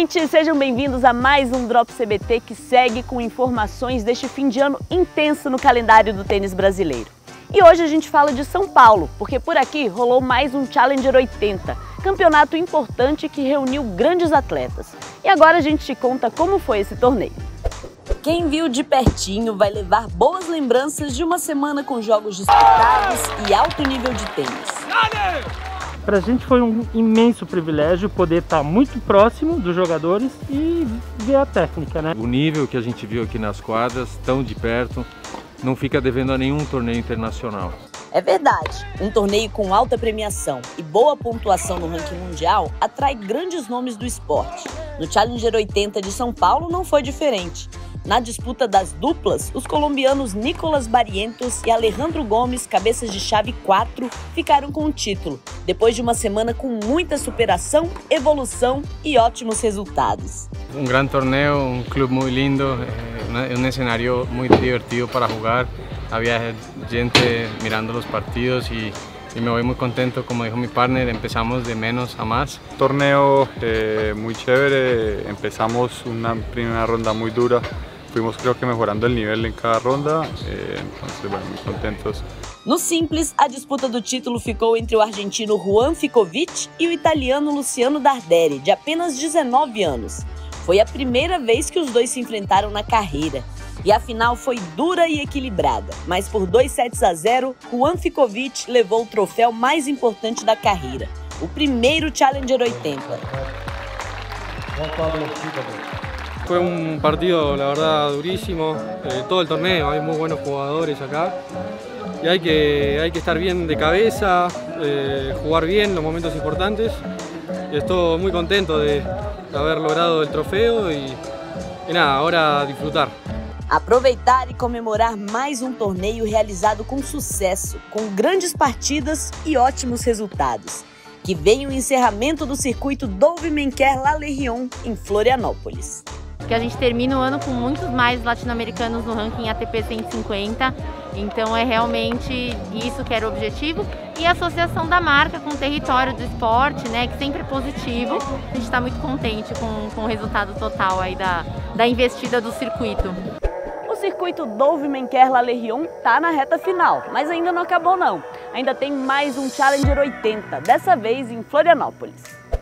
gente! Sejam bem-vindos a mais um Drop CBT que segue com informações deste fim de ano intenso no calendário do tênis brasileiro. E hoje a gente fala de São Paulo, porque por aqui rolou mais um Challenger 80, campeonato importante que reuniu grandes atletas. E agora a gente te conta como foi esse torneio. Quem viu de pertinho vai levar boas lembranças de uma semana com jogos disputados e alto nível de tênis. Pra gente foi um imenso privilégio poder estar muito próximo dos jogadores e ver a técnica, né? O nível que a gente viu aqui nas quadras, tão de perto, não fica devendo a nenhum torneio internacional. É verdade, um torneio com alta premiação e boa pontuação no ranking mundial atrai grandes nomes do esporte. No Challenger 80 de São Paulo não foi diferente. Na disputa das duplas, os colombianos Nicolás Barrientos e Alejandro Gomes, cabeças de chave 4, ficaram com o título, depois de uma semana com muita superação, evolução e ótimos resultados. Um grande torneio, um clube muito lindo, um cenário muito divertido para jogar. Havia gente mirando os partidos e me voy muy contento, como dijo mi partner, empezamos de menos a más. Torneo muy chévere, empezamos una primera ronda muy dura, fuimos creo que mejorando el nivel en cada ronda, entonces bueno, muy contentos. No simples, a disputa do título ficou entre o argentino Juan Ficovich e o italiano Luciano Darderi, de apenas 19 anos. Foi a primeira vez que os dois se enfrentaram na carreira. E a final foi dura e equilibrada, mas por 2-0, Juan Ficovich levou o troféu mais importante da carreira, o primeiro Challenger 80. Fue un partido, la verdad, durísimo, todo el torneo, hay muy buenos jugadores acá y hay que estar bien de cabeza, jugar bien los momentos importantes. Y estoy muy contento de haber logrado el trofeo y nada, ahora disfrutar. Aproveitar e comemorar mais um torneio realizado com sucesso, com grandes partidas e ótimos resultados. Que vem o encerramento do circuito Dove Menker La Legion em Florianópolis. Que a gente termina o ano com muitos mais latino-americanos no ranking ATP 150, então é realmente isso que era o objetivo. E a associação da marca com o território do esporte, né, que sempre é positivo. A gente está muito contente com o resultado total aí da investida do circuito. O circuito Dove Menker La Legion está na reta final, mas ainda não acabou não. Ainda tem mais um Challenger 80, dessa vez em Florianópolis.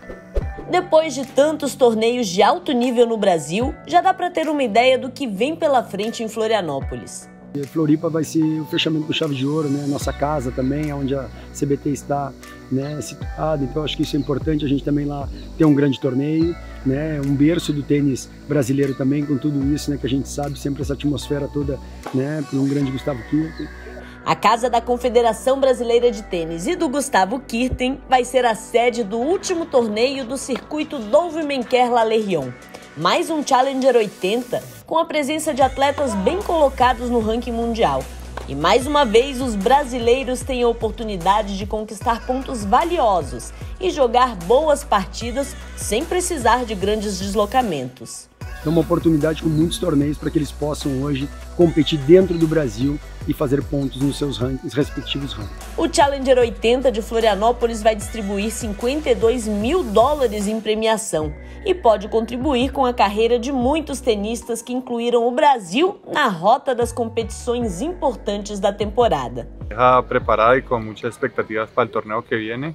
Depois de tantos torneios de alto nível no Brasil, já dá para ter uma ideia do que vem pela frente em Florianópolis. Floripa vai ser o fechamento do Chave de Ouro, né? Nossa casa também, onde a CBT está, né, situada, então acho que isso é importante, a gente também lá ter um grande torneio, né, um berço do tênis brasileiro também, com tudo isso, né, que a gente sabe, sempre essa atmosfera toda, né, por um grande Gustavo Kirten. A casa da Confederação Brasileira de Tênis e do Gustavo Kirten vai ser a sede do último torneio do circuito Dove Menker La Legion. Mais um Challenger 80 com a presença de atletas bem colocados no ranking mundial. E mais uma vez os brasileiros têm a oportunidade de conquistar pontos valiosos e jogar boas partidas sem precisar de grandes deslocamentos. É uma oportunidade com muitos torneios para que eles possam hoje competir dentro do Brasil e fazer pontos nos seus respectivos rankings. O Challenger 80 de Florianópolis vai distribuir $52 mil em premiação e pode contribuir com a carreira de muitos tenistas que incluíram o Brasil na rota das competições importantes da temporada. Deja preparada e com muitas expectativas para o torneio que viene.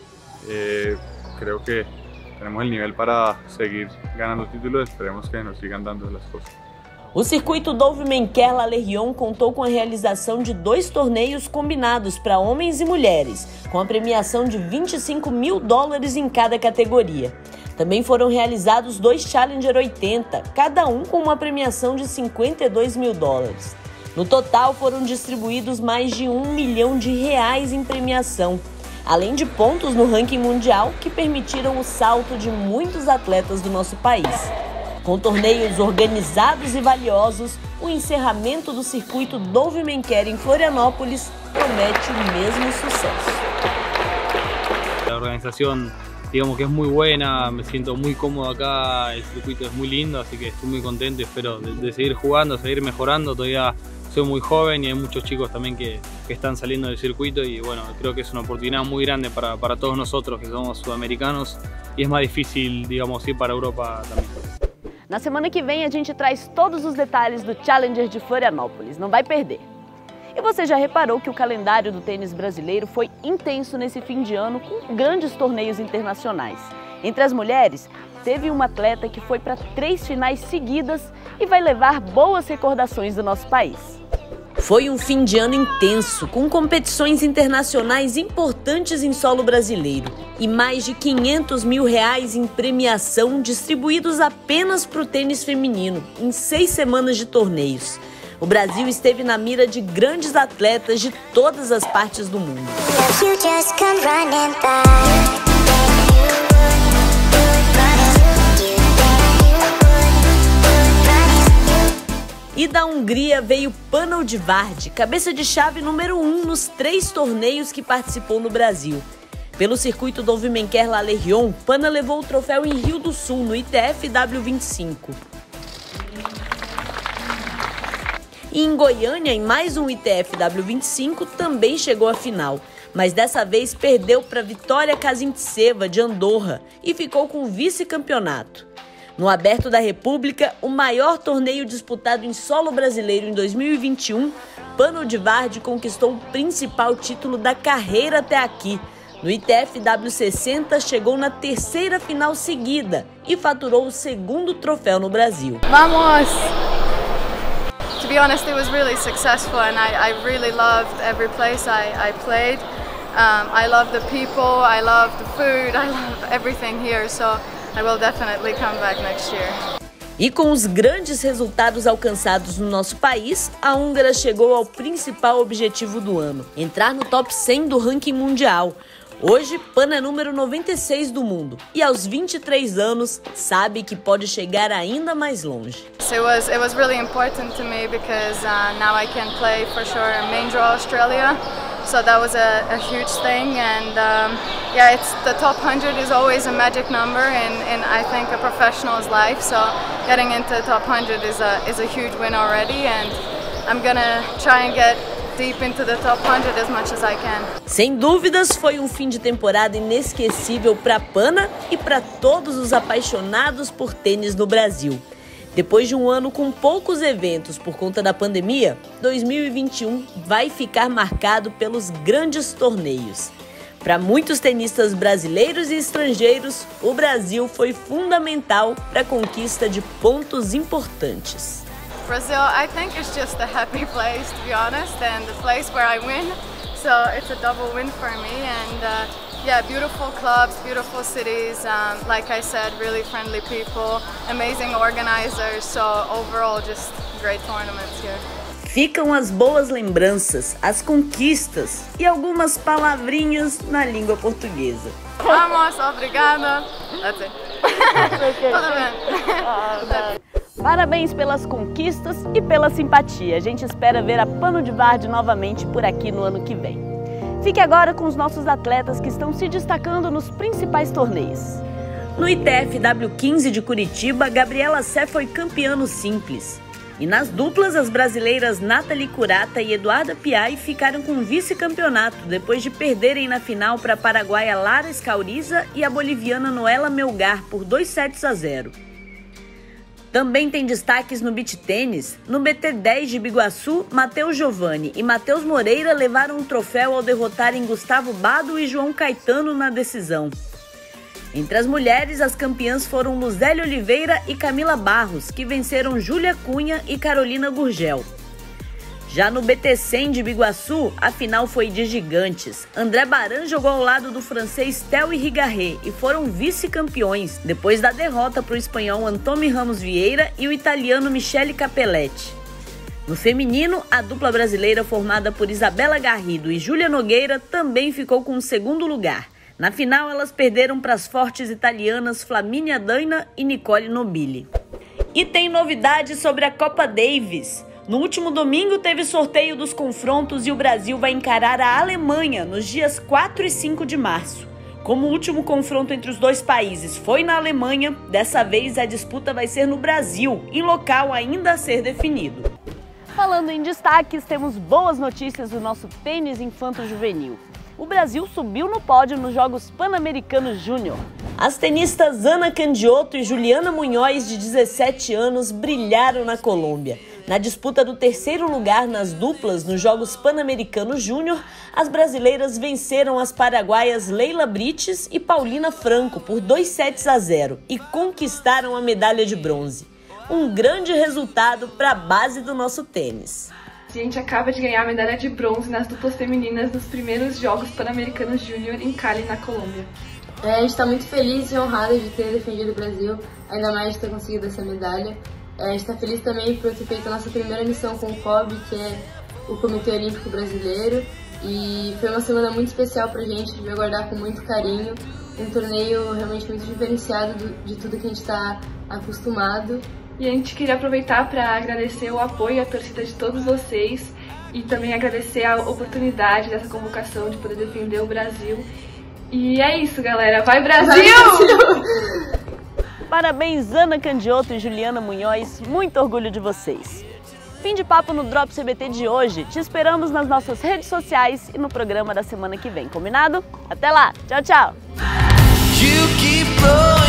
Creo que tenemos el nivel para seguir ganando títulos, esperemos que nos sigan dando las cosas. O circuito Dove Menker La Legion contou com a realização de 2 torneios combinados para homens e mulheres, com a premiação de $25 mil em cada categoria. Também foram realizados 2 Challenger 80, cada um com uma premiação de $52 mil. No total foram distribuídos mais de R$1 milhão em premiação, além de pontos no ranking mundial que permitiram o salto de muitos atletas do nosso país. Com torneios organizados e valiosos, o encerramento do circuito Dove Menker em Florianópolis promete o mesmo sucesso. A organización, digamos que es muy buena, me siento muy cómodo acá, el circuito es muy lindo, así que estoy muy contento y espero de seguir jugando, seguir mejorando. Todavía soy muy joven y hay muchos chicos también que están saliendo del circuito y bueno, creo que es una oportunidad muy grande para todos nosotros que somos sudamericanos y es más difícil, digamos, ir para Europa también. Na semana que vem a gente traz todos os detalhes do Challenger de Florianópolis, não vai perder. E você já reparou que o calendário do tênis brasileiro foi intenso nesse fim de ano com grandes torneios internacionais. Entre as mulheres, teve uma atleta que foi para 3 finais seguidas e vai levar boas recordações do nosso país. Foi um fim de ano intenso, com competições internacionais importantes em solo brasileiro e mais de R$500 mil em premiação distribuídos apenas para o tênis feminino, em 6 semanas de torneios. O Brasil esteve na mira de grandes atletas de todas as partes do mundo. E da Hungria veio Pana Udvardy, cabeça de chave número 1 nos 3 torneios que participou no Brasil. Pelo circuito Dovmenker-Lalerion, Pana levou o troféu em Rio do Sul, no ITF W25. E em Goiânia, em mais um ITF W25, também chegou à final. Mas dessa vez perdeu para Vitória Kazintseva, de Andorra, e ficou com o vice-campeonato. No Aberto da República, o maior torneio disputado em solo brasileiro em 2021, Pana Udvardy conquistou o principal título da carreira até aqui. No ITF W60, chegou na 3ª final seguida e faturou o 2º troféu no Brasil. Vamos! To be honest, it was really successful and I really loved every place I played. I love the people, I love the food, I love everything here, so I will definitely come back next year. E com os grandes resultados alcançados no nosso país, a húngara chegou ao principal objetivo do ano, entrar no top 100 do ranking mundial. Hoje, Pana é número 96 do mundo e aos 23 anos sabe que pode chegar ainda mais longe. So it was really important to me because now I can play for sure in main draw Australia. So that was a huge thing, and yeah, it's the top 100 is always a magic number in I think a professional's life. So getting into the top 100 is a huge win already, and I'm gonna try and get deep into the top 100 as much as I can. Sem dúvidas, foi um fim de temporada inesquecível para Pana e para todos os apaixonados por tênis no Brasil. Depois de um ano com poucos eventos por conta da pandemia, 2021 vai ficar marcado pelos grandes torneios. Para muitos tenistas brasileiros e estrangeiros, o Brasil foi fundamental para a conquista de pontos importantes. Brazil, I think it's just a happy place, to be honest, and the place where I win. So it's a double win for me, and yeah, beautiful clubs, beautiful cities, like I said, really friendly people, amazing organizers, so overall just great tournaments here. Ficam as boas lembranças, as conquistas e algumas palavrinhas na língua portuguesa. Vamos, obrigada. That's it. Tudo bem. Parabéns pelas conquistas e pela simpatia. A gente espera ver a Pana Udvardy novamente por aqui no ano que vem. Fique agora com os nossos atletas que estão se destacando nos principais torneios. No ITF W15 de Curitiba, Gabriela Sé foi campeã no simples. E nas duplas, as brasileiras Nathalie Curata e Eduarda Piai ficaram com vice-campeonato depois de perderem na final para a paraguaia Lara Escauriza e a boliviana Noela Melgar por 2-0. Também tem destaques no beach tênis. No BT10 de Biguaçu, Matheus Giovanni e Matheus Moreira levaram um troféu ao derrotarem Gustavo Bado e João Caetano na decisão. Entre as mulheres, as campeãs foram Luzélia Oliveira e Camila Barros, que venceram Júlia Cunha e Carolina Gurgel. Já no BT100 de Biguaçu, a final foi de gigantes. André Baran jogou ao lado do francês Theo Irigaray e foram vice-campeões, depois da derrota para o espanhol Antônio Ramos Vieira e o italiano Michele Capelletti. No feminino, a dupla brasileira formada por Isabela Garrido e Júlia Nogueira também ficou com o 2º lugar. Na final, elas perderam para as fortes italianas Flaminia Daina e Nicole Nobili. E tem novidade sobre a Copa Davis. No último domingo teve sorteio dos confrontos e o Brasil vai encarar a Alemanha nos dias 4 e 5 de março. Como o último confronto entre os dois países foi na Alemanha, dessa vez a disputa vai ser no Brasil, em local ainda a ser definido. Falando em destaques, temos boas notícias do nosso tênis infanto-juvenil. O Brasil subiu no pódio nos Jogos Pan-Americanos Júnior. As tenistas Ana Candiotto e Juliana Munhoz, de 17 anos, brilharam na Colômbia. Na disputa do terceiro lugar nas duplas nos Jogos Pan-Americanos Júnior, as brasileiras venceram as paraguaias Leila Brites e Paulina Franco por 2-0 e conquistaram a medalha de bronze. Um grande resultado para a base do nosso tênis. A gente acaba de ganhar a medalha de bronze nas duplas femininas nos primeiros Jogos Pan-Americanos Júnior em Cali, na Colômbia. A gente está muito feliz e honrado de ter defendido o Brasil, ainda mais de ter conseguido essa medalha. A gente está feliz também por ter feito a nossa primeira missão com o COB, que é o Comitê Olímpico Brasileiro. E foi uma semana muito especial para a gente, de aguardar com muito carinho. Um torneio realmente muito diferenciado de tudo que a gente está acostumado. E a gente queria aproveitar para agradecer o apoio e a torcida de todos vocês e também agradecer a oportunidade dessa convocação de poder defender o Brasil. E é isso, galera. Vai, Brasil! Vai, Brasil! Parabéns, Ana Candiotto e Juliana Munhoz. Muito orgulho de vocês. Fim de papo no Drop CBT de hoje. Te esperamos nas nossas redes sociais e no programa da semana que vem. Combinado? Até lá! Tchau, tchau!